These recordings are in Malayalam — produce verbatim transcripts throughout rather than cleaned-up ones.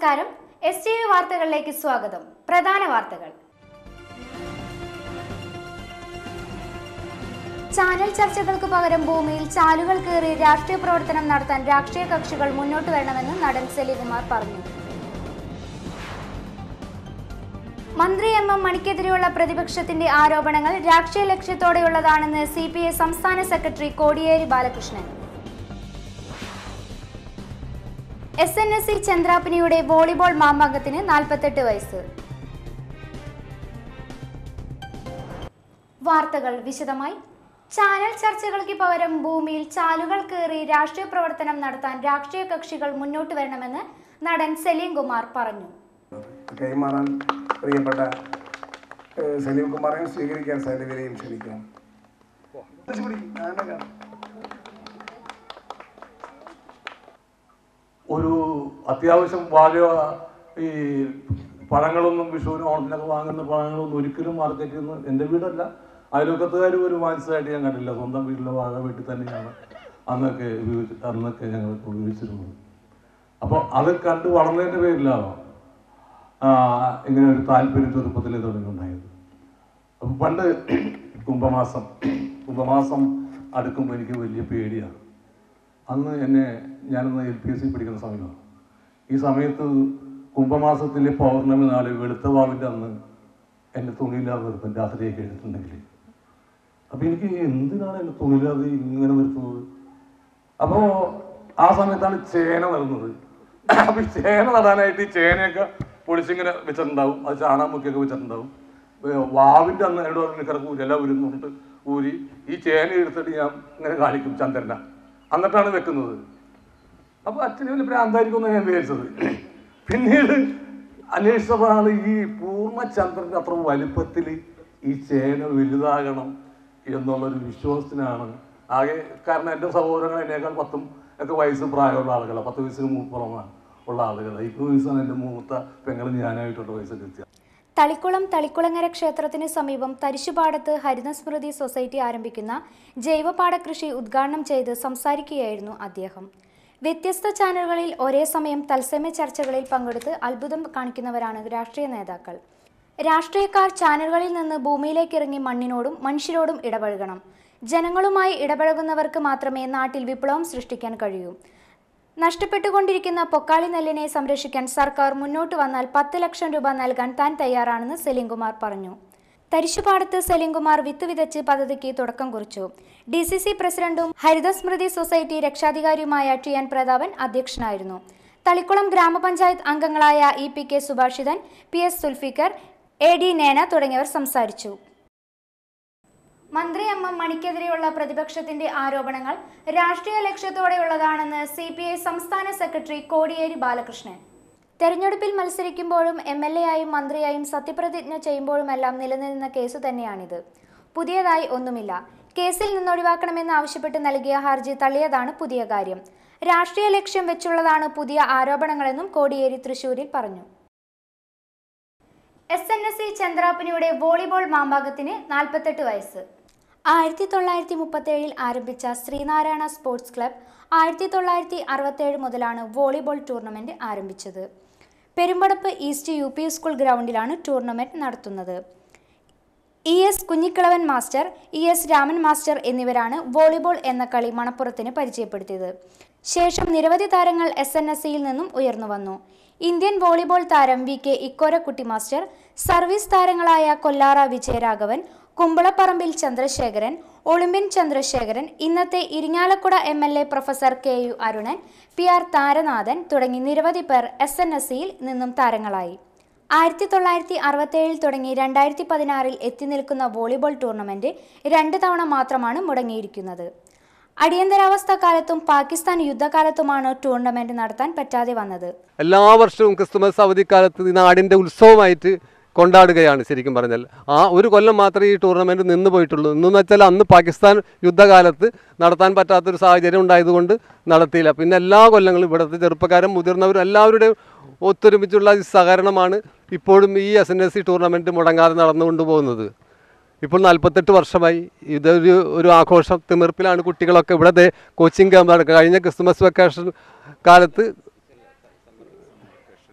നമസ്കാരം. എസ് ടി വി വാർത്തകളിലേക്ക് സ്വാഗതം. പ്രധാന വാർത്തകൾ. ചാനൽ ചർച്ചകൾക്ക് പകരം ഭൂമിയിൽ ചാലുകൾ കീറി രാഷ്ട്രീയ പ്രവർത്തനം നടത്താൻ രാഷ്ട്രീയ കക്ഷികൾ മുന്നോട്ട് വരണമെന്ന് നടൻ സെലിംകുമാർ പറഞ്ഞു. മന്ത്രി എം എം മണിക്കെതിരെയുള്ള പ്രതിപക്ഷത്തിന്റെ ആരോപണങ്ങൾ രാഷ്ട്രീയ ലക്ഷ്യത്തോടെയുള്ളതാണെന്ന് സി പി ഐ സംസ്ഥാന secretary Kodiyeri Balakrishnan. S N S C ചന്ദ്രാപിനിയുടെ വോളിബോൾ മാമാങ്കത്തിന് നാൽപ്പത്തെട്ട് വയസ്സ്. വാർത്തകൾ വിശദമായി. ചാനൽ ചർച്ചകൾക്ക് പകരം ഭൂമിയിൽ ചാലുകൾ കീറി രാഷ്ട്രീയ പ്രവർത്തനം നടത്താൻ രാഷ്ട്രീയ കക്ഷികൾ മുന്നോട്ട് വരണമെന്ന് നടൻ സെലിംകുമാർ പറഞ്ഞു. കൈമാറാൻ പ്രിയപ്പെട്ട സെലിംകുമാറെ സ്വീകരിക്കാൻ സൈലവിനെയും ക്ഷണിക്കാം. ഒരു അത്യാവശ്യം വലിയ ഈ പഴങ്ങളൊന്നും വിഷുവിന് ഓണത്തിനൊക്കെ വാങ്ങുന്ന പഴങ്ങളൊന്നും ഒരിക്കലും മാർക്കറ്റിൽ നിന്ന് എൻ്റെ വീടല്ല, അയൽവക്കത്തുകാർ ഒരു വാങ്ങിച്ചതായിട്ട് ഞാൻ കണ്ടില്ല. സ്വന്തം വീട്ടിലെ വാഴ വീട്ടിൽ തന്നെയാണ് അന്നൊക്കെ ഉപയോഗിച്ച് അന്നൊക്കെ ഞങ്ങൾ ഉപയോഗിച്ചിരുന്നത്. അപ്പോൾ അത് കണ്ട് വളർന്നതിൻ്റെ പേരിലാണോ ഇങ്ങനെ ഒരു താല്പര്യം ചെറുപ്പത്തിലേ തുടങ്ങിയുണ്ടായത്. അപ്പം പണ്ട് കുംഭമാസം കുംഭമാസം അടുക്കുമ്പോൾ എനിക്ക് വലിയ പേടിയാണ്. അന്ന് എന്നെ ഞാനന്ന് എൽ പി എസ് സി പഠിക്കുന്ന സമയമാണ്. ഈ സമയത്ത് കുംഭമാസത്തിലെ പൗർണമി നാളെ വെളുത്തവാവിൻ്റെ അന്ന് എൻ്റെ തുണിയില്ലാതെ നിർത്തും രാത്രിയൊക്കെ എഴുതിട്ടുണ്ടെങ്കിൽ. അപ്പോൾ എനിക്ക് എന്തിനാണ് എൻ്റെ തുണിയില്ലാതെ ഇങ്ങനെ നിർത്തുന്നത്? അപ്പോൾ ആ സമയത്താണ് ചേന നടുന്നത്. അപ്പോൾ ഈ ചേന നടാനായിട്ട് ഈ ചേനയൊക്കെ പൊളിച്ചിങ്ങനെ വെച്ചിട്ടുണ്ടാവും, അത് ചാണാമുക്കിയൊക്കെ വെച്ചിട്ടുണ്ടാവും. വാവിൻ്റെ അന്ന് എന്നോട് പറഞ്ഞ് കിടക്കൂരി എല്ലാം ഉരുന്നുകൊണ്ട് ഊരി ഈ ചേന എടുത്തിട്ട് ഞാൻ ഇങ്ങനെ കാണിക്കും ചന്ദ്രന, എന്നിട്ടാണ് വെക്കുന്നത്. അപ്പോൾ അച്ഛന് വലിയ ഭ്രാന്തായിരിക്കുമെന്ന് ഞാൻ വിചാരിച്ചത്. പിന്നീട് അന്വേഷിച്ചപ്പോഴാണ് ഈ പൂർണ്ണചന്ദ്രൻ്റെ അത്ര വലുപ്പത്തിൽ ഈ ചേന വലുതാകണം എന്നുള്ളൊരു വിശ്വാസത്തിനാണ് ആകെ. കാരണം എൻ്റെ സഹോദരങ്ങൾ എന്നേക്കാൾ പത്തും ഒക്കെ വയസ്സ് പ്രായമുള്ള ആളുകളാണ്, പത്ത് വയസ്സിന് മൂപ്പുറമാണ് ഉള്ള ആളുകളാണ്. ഇപ്പോൾ വയസ്സാണ് എൻ്റെ മൂത്ത പെങ്ങളും ഞാനായിട്ടുള്ള വയസ്സൊക്കെ വ്യത്യാസം. തളിക്കുളം തളിക്കുളങ്ങര ക്ഷേത്രത്തിന് സമീപം തരിശുപാടത്ത് ഹരിതസ്മൃതി സൊസൈറ്റി ആരംഭിക്കുന്ന ജൈവപാട കൃഷി ഉദ്ഘാടനം ചെയ്ത് സംസാരിക്കുകയായിരുന്നു അദ്ദേഹം. വ്യത്യസ്ത ചാനലുകളിൽ ഒരേ സമയം തത്സമയ ചർച്ചകളിൽ പങ്കെടുത്ത് അത്ഭുതം കാണിക്കുന്നവരാണ് രാഷ്ട്രീയ നേതാക്കൾ. രാഷ്ട്രീയക്കാർ ചാനലുകളിൽ നിന്ന് ഭൂമിയിലേക്ക് ഇറങ്ങി മണ്ണിനോടും മനുഷ്യരോടും ഇടപഴകണം. ജനങ്ങളുമായി ഇടപഴകുന്നവർക്ക് മാത്രമേ നാട്ടിൽ വിപ്ലവം സൃഷ്ടിക്കാൻ കഴിയൂ. നഷ്ടപ്പെട്ടുകൊണ്ടിരിക്കുന്ന പൊക്കാളി നെല്ലിനെ സംരക്ഷിക്കാൻ സർക്കാർ മുന്നോട്ട് വന്നാൽ പത്ത് ലക്ഷം രൂപ നൽകാൻ താൻ തയ്യാറാണെന്ന് സെലിംകുമാർ പറഞ്ഞു. തരിശുപാടത്ത് സെലിംകുമാർ വിത്ത് വിതച്ച് പദ്ധതിക്ക് തുടക്കം കുറിച്ചു. ഡി സി സി പ്രസിഡന്റും ഹരിതസ്മൃതി സൊസൈറ്റി രക്ഷാധികാരിയുമായ ടി എൻ പ്രതാപൻ അധ്യക്ഷനായിരുന്നു. തളിക്കുളം ഗ്രാമപഞ്ചായത്ത് അംഗങ്ങളായ E P K Subhashithan, P S Sulfikar, A D Nena തുടങ്ങിയവർ സംസാരിച്ചു. മന്ത്രി എം എം മണിക്കെതിരെയുള്ള പ്രതിപക്ഷത്തിന്റെ ആരോപണങ്ങൾ രാഷ്ട്രീയ ലക്ഷ്യത്തോടെയുള്ളതാണെന്ന് സി പി ഐ സംസ്ഥാന സെക്രട്ടറി കോടിയേരി ബാലകൃഷ്ണൻ. തെരഞ്ഞെടുപ്പിൽ മത്സരിക്കുമ്പോഴും എം എൽ എ ആയും മന്ത്രിയായും സത്യപ്രതിജ്ഞ ചെയ്യുമ്പോഴുമെല്ലാം നിലനിന്ന കേസ് തന്നെയാണിത്. പുതിയതായി ഒന്നുമില്ല. കേസിൽ നിന്നൊഴിവാക്കണമെന്ന് ആവശ്യപ്പെട്ട് നൽകിയ ഹർജി തള്ളിയതാണ് പുതിയ കാര്യം. രാഷ്ട്രീയ ലക്ഷ്യം വെച്ചുള്ളതാണ് പുതിയ ആരോപണങ്ങളെന്നും കോടിയേരി തൃശൂരിൽ പറഞ്ഞു. എസ് എൻ എസ് സി ചന്ദ്രാപിനിയുടെ വോളിബോൾ മാമാങ്കത്തിന് നാൽപ്പത്തെട്ട് വയസ്സ്. ആയിരത്തി തൊള്ളായിരത്തി മുപ്പത്തേഴിൽ ആരംഭിച്ച ശ്രീനാരായണ സ്പോർട്സ് ക്ലബ് ആയിരത്തി തൊള്ളായിരത്തി അറുപത്തേഴ് മുതലാണ് വോളിബോൾ ടൂർണമെന്റ് ആരംഭിച്ചത്. Perumpadappu east U P school ഗ്രൗണ്ടിലാണ് ടൂർണമെന്റ് നടത്തുന്നത്. E S Kunhikkilavan master, E S Raman master എന്നിവരാണ് വോളിബോൾ എന്ന കളി മണപ്പുറത്തിന് പരിചയപ്പെടുത്തിയത്. ശേഷം നിരവധി താരങ്ങൾ എസ് എൻ എസ് സിയിൽ നിന്നും ഉയർന്നു വന്നു. ഇന്ത്യൻ വോളിബോൾ താരം V K Ikkorakutty master, service താരങ്ങളായ കൊല്ലാറ വിജയരാഘവൻ, കുമ്പളപ്പറമ്പിൽ ചന്ദ്രശേഖരൻ, ഒളിമ്പ്യൻ ചന്ദ്രശേഖരൻ, ഇന്നത്തെ Irinjalakuda M L A professor K U Arunan, P R Tharanathan തുടങ്ങി നിരവധി പേർ എസ് എൻ എസ് സിയിൽ നിന്നും താരങ്ങളായി. ആയിരത്തി തൊള്ളായിരത്തി അറുപത്തേഴിൽ തുടങ്ങി രണ്ടായിരത്തി പതിനാറിൽ എത്തി നിൽക്കുന്ന വോളിബോൾ ടൂർണമെന്റ് രണ്ട് തവണ മാത്രമാണ് മുടങ്ങിയിരിക്കുന്നത്. അടിയന്തരാവസ്ഥ കാലത്തും പാകിസ്ഥാൻ യുദ്ധകാലത്തുമാണ് ടൂർണമെന്റ് നടത്താൻ പറ്റാതെ വന്നത്. എല്ലാ വർഷവും ക്രിസ്തുമസ് അവധിക്കാലത്ത് നാടിൻ്റെ ഉത്സവമായിട്ട് കൊണ്ടാടുകയാണ്. ശരിക്കും പറഞ്ഞാൽ ആ ഒരു കൊല്ലം മാത്രമേ ഈ ടൂർണമെൻറ്റ് നിന്ന് പോയിട്ടുള്ളൂ. എന്നു വെച്ചാൽ അന്ന് പാകിസ്ഥാൻ യുദ്ധകാലത്ത് നടത്താൻ പറ്റാത്തൊരു സാഹചര്യം ഉണ്ടായതുകൊണ്ട് നടത്തിയില്ല. പിന്നെ എല്ലാ കൊല്ലങ്ങളും ഇവിടുത്തെ ചെറുപ്പക്കാരും മുതിർന്നവരും എല്ലാവരുടെയും ഒത്തൊരുമിച്ചുള്ള സഹകരണമാണ് ഇപ്പോഴും ഈ S N S C tournament മുടങ്ങാതെ നടന്നുകൊണ്ട് പോകുന്നത്. ഇപ്പോൾ നാൽപ്പത്തെട്ട് വർഷമായി ഇതൊരു ഒരു ആഘോഷം തിമിർപ്പിലാണ് കുട്ടികളൊക്കെ. ഇവിടെ കോച്ചിങ് ക്യാമ്പ് നടക്കുക. കഴിഞ്ഞ ക്രിസ്മസ് വെക്കേഷൻ കാലത്ത്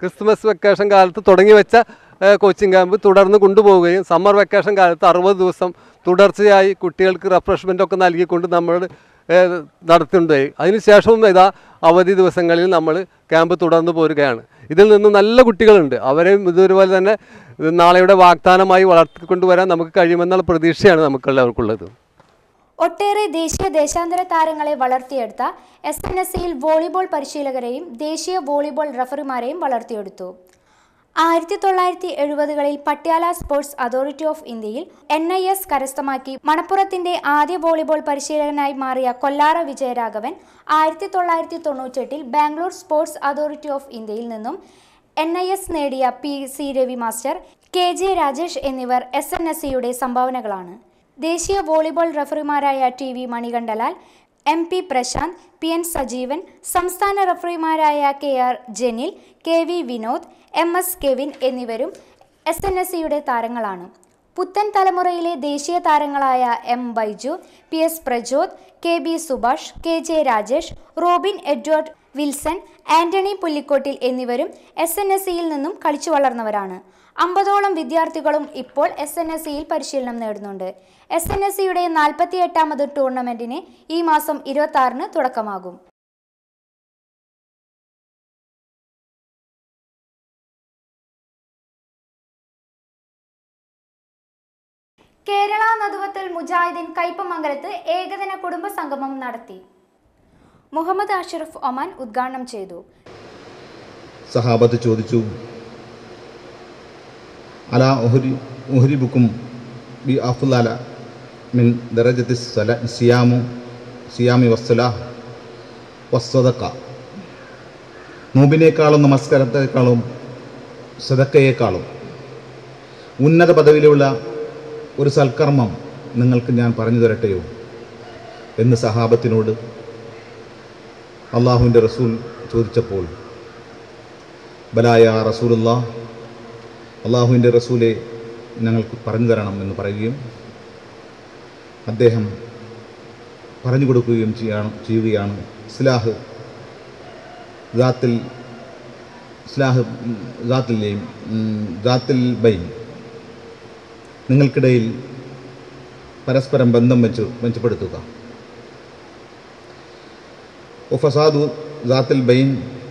ക്രിസ്മസ് വെക്കേഷൻ കാലത്ത് തുടങ്ങി വെച്ച കോച്ചിങ് ക്യാമ്പ് തുടർന്ന് കൊണ്ടുപോവുകയും സമ്മർ വെക്കേഷൻ കാലത്ത് അറുപത് ദിവസം തുടർച്ചയായി കുട്ടികൾക്ക് റിഫ്രഷ്മെൻ്റ് ഒക്കെ നൽകിക്കൊണ്ട് നമ്മൾ നടത്തുന്നുണ്ടായി. അതിനുശേഷവും ഇതാ അവധി ദിവസങ്ങളിൽ നമ്മൾ ക്യാമ്പ് തുടർന്ന് പോരുകയാണ്. ഇതിൽ നിന്ന് നല്ല കുട്ടികളുണ്ട്. അവരെയും ഇതുപോലെ തന്നെ നാളെയുടെ വാഗ്ദാനമായി വളർത്തിക്കൊണ്ടുവരാൻ നമുക്ക് കഴിയുമെന്നുള്ള പ്രതീക്ഷയാണ് നമുക്കുള്ളവർക്കുള്ളത്. ഒട്ടേറെ ദേശീയ ദേശാന്തര താരങ്ങളെ വളർത്തിയെടുത്ത എസ് എൻ എസ് സിയിൽ വോളിബോൾ പരിശീലകരെയും ദേശീയ വോളിബോൾ റഫറിമാരെയും വളർത്തിയെടുത്തു. ആയിരത്തി തൊള്ളായിരത്തി എഴുപതുകളിൽ പട്യാല സ്പോർട്സ് അതോറിറ്റി ഓഫ് ഇന്ത്യയിൽ എൻ ഐ എസ് കരസ്ഥമാക്കി മണപ്പുറത്തിന്റെ ആദ്യ വോളിബോൾ പരിശീലകനായി മാറിയ കൊല്ലാറ വിജയരാഘവൻ ആയിരത്തി തൊള്ളായിരത്തി തൊണ്ണൂറ്റെട്ടിൽ ബാംഗ്ലൂർ സ്പോർട്സ് അതോറിറ്റി ഓഫ് ഇന്ത്യയിൽ നിന്നും എൻ ഐ എസ് നേടിയ P C Ravi master, K J Rajesh എന്നിവർ എസ് എൻ എസ് സിയുടെ സംഭാവനകളാണ്. ദേശീയ വോളിബോൾ റഫറിമാരായ T V Manikandalal, M P Prasanth, P N Sajeevan, സംസ്ഥാന റഫറിമാരായ K R Janil, K V Vinod, M S Kevin എന്നിവരും എസ് എൻ എസ് സിയുടെ താരങ്ങളാണ്. പുത്തൻ തലമുറയിലെ ദേശീയ താരങ്ങളായ M Baiju, P S Prajod, K B Subhash, K J Rajesh, Robin Edward Wilson, Antony Pullikottil എന്നിവരും എസ് എൻ എസ് സിയിൽ നിന്നും കളിച്ചു വളർന്നവരാണ്. അമ്പതോളം വിദ്യാർത്ഥികളും ഇപ്പോൾ എസ് എൻ എസ് സിയിൽ പരിശീലനം നേടുന്നുണ്ട്. എസ് എൻ എസ് സിയുടെ നാൽപ്പത്തി എട്ടാമത് ടൂർണമെന്റിന് ഈ മാസം ഇരുപത്തി ആറിന് തുടക്കമാകും. കേരള നദുവത്തുൽ മുജാഹിദീൻ കയ്പമംഗലത്ത് ഏകദിന കുടുംബ സംഗമം നടത്തി. മുഹമ്മദ് അഷ്റഫ് ഒമാൻ ഉദ്ഘാടനം ചെയ്തു. സഹാബത്ത് ചോദിച്ചു, അലാ ഉഹരി ഉഹരിബുക്കും ബി അഫ്ളല മിൻ ദറജത്തി സിയാമു സിയാമി വസ്സലാഹ് വസ്സദഖ. നോമ്പിനേക്കാളും നമസ്കാരത്തെക്കാളും സദക്കയേക്കാളും ഉന്നത പദവിയിലുള്ള ഒരു സൽക്കർമ്മം നിങ്ങൾക്ക് ഞാൻ പറഞ്ഞു തരട്ടെയോ എന്ന് സഹാബത്തിനോട് അള്ളാഹുവിൻ്റെ റസൂൽ ചോദിച്ചപ്പോൾ, ബലായ റസൂലുള്ളാഹ്, അള്ളാഹുവിൻ്റെ റസൂലെ ഞങ്ങൾക്ക് പറഞ്ഞു തരണം എന്ന് പറയുകയും അദ്ദേഹം പറഞ്ഞു കൊടുക്കുകയും ചെയ്യാണ് ചെയ്യുകയാണ് ഇസ്ലാഹ് ദാത്തിൽ ഇസ്ലാഹ് ദാത്തിലെയും ദാത്തിൽ ബൈൻ, നിങ്ങൾക്കിടയിൽ പരസ്പരം ബന്ധം വെച്ച് മെച്ചപ്പെടുത്തുക. ഫസാദു ദാത്തിൽ ബൈൻ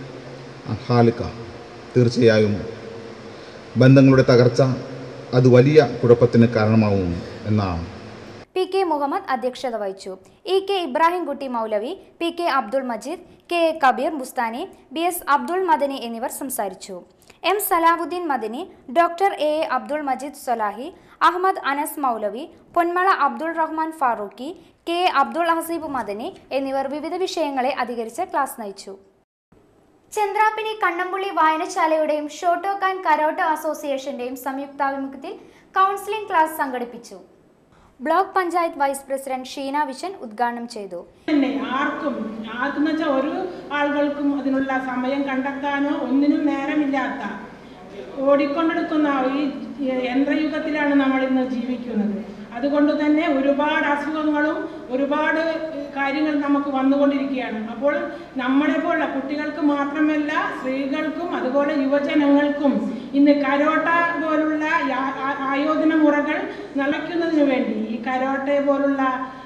ഹാലിക്ക, തീർച്ചയായും ബന്ധങ്ങളുടെ തകർച്ച അത് വലിയ കുഴപ്പത്തിന് കാരണമാവും എന്നാണ്. പി കെ മുഹമ്മദ് അധ്യക്ഷത വഹിച്ചു. E K Ibrahimkutty Moulavi, P K Abdul Majeed, K A Kabeer Musthani, B S Abdul Madani എന്നിവർ സംസാരിച്ചു. M Salahuddin Madani, doctor A A Abdul Majeed Solahi, Ahammed Anas Moulavi, Ponmala Abdul Rahman Farooqi, K A Abdul Haseeb Madani എന്നിവർ വിവിധ വിഷയങ്ങളെ അധികരിച്ച് ക്ലാസ് നയിച്ചു. ചന്ദ്രാപ്പിനി കണ്ണമ്പുള്ളി വായനശാലയുടെയും ഷോട്ടോക്കാൻ കരോട്ടോ അസോസിയേഷന്റെയും സംയുക്താഭിമുഖ്യത്തിൽ കൗൺസിലിംഗ് ക്ലാസ് സംഘടിപ്പിച്ചു. Block panchayat vice president Sheena Vishan ഉദ്ഘാടനം ചെയ്തു. ആർക്കും ആർക്കെന്ന് വെച്ചാൽ ഒരു ആളുകൾക്കും അതിനുള്ള സമയം കണ്ടെത്താനോ ഒന്നിനും നേരമില്ലാത്ത ഓടിക്കൊണ്ടെടുക്കുന്ന ഈ യന്ത്രയുഗത്തിലാണ് നമ്മൾ ഇന്ന് ജീവിക്കുന്നത്. അതുകൊണ്ട് തന്നെ ഒരുപാട് അസുഖങ്ങളും ഒരുപാട് കാര്യങ്ങൾ നമുക്ക് വന്നുകൊണ്ടിരിക്കുകയാണ്. അപ്പോൾ നമ്മളെ പോലുള്ള കുട്ടികൾക്ക് മാത്രമല്ല, സ്ത്രീകൾക്കും അതുപോലെ യുവജനങ്ങൾക്കും ഇന്ന് കരോട്ട പോലുള്ള ആയോധന മുറകൾ നടക്കുന്നതിന് വേണ്ടി ഈ കരോട്ടയെ പോലുള്ള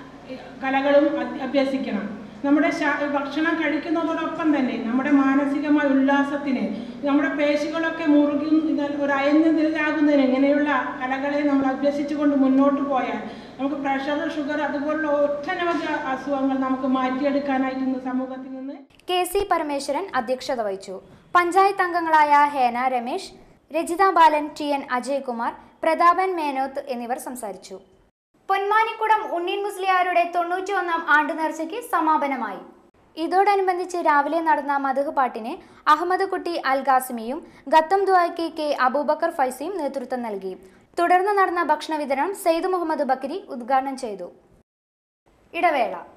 കലകളും അഭ്യസിക്കണം. നമ്മുടെ ഭക്ഷണം കഴിക്കുന്നതോടൊപ്പം തന്നെ നമ്മുടെ മാനസികമായ ഉല്ലാസത്തിന്, നമ്മുടെ പേശികളൊക്കെ മുറുകി ഒരു അയഞ്ഞതിലാകുന്നതിന് ഇങ്ങനെയുള്ള കലകളെ നമ്മൾ അഭ്യസിച്ചുകൊണ്ട് മുന്നോട്ട് പോയാൽ നമുക്ക് പ്രഷർ, ഷുഗർ അതുപോലുള്ള ഒട്ടനവധി അസുഖങ്ങൾ നമുക്ക് മാറ്റിയെടുക്കാനായിട്ട് ഇന്ന് സമൂഹത്തിൽ നിന്ന്. കെ സി പരമേശ്വരൻ അധ്യക്ഷത വഹിച്ചു. പഞ്ചായത്ത് അംഗങ്ങളായ ഹേന രമേശ്, രജിത ബാലൻ, ടി എൻ അജയ്കുമാർ, പ്രതാപൻ മേനോത്ത് എന്നിവർ സംസാരിച്ചു. പൊന്മാനിക്കുടം ഉണ്ണീൻ മുസ്ലിയാരുടെ തൊണ്ണൂറ്റി ഒന്നാം ആണ്ട് നേർച്ചയ്ക്ക് സമാപനമായി. ഇതോടനുബന്ധിച്ച് രാവിലെ നടന്ന മദ്ഹ് പാട്ടിന് അഹമ്മദ് കുട്ടി അൽ ഖാസിമിയും ഗത്തം ദുആയ്ക്ക് കെ അബൂബക്കർ ഫൈസിയും നേതൃത്വം നൽകി. തുടർന്ന് നടന്ന ഭക്ഷണ വിതരണം സെയ്ദ് മുഹമ്മദ് ബക്കരി ഉദ്ഘാടനം ചെയ്തു. ഇടവേള.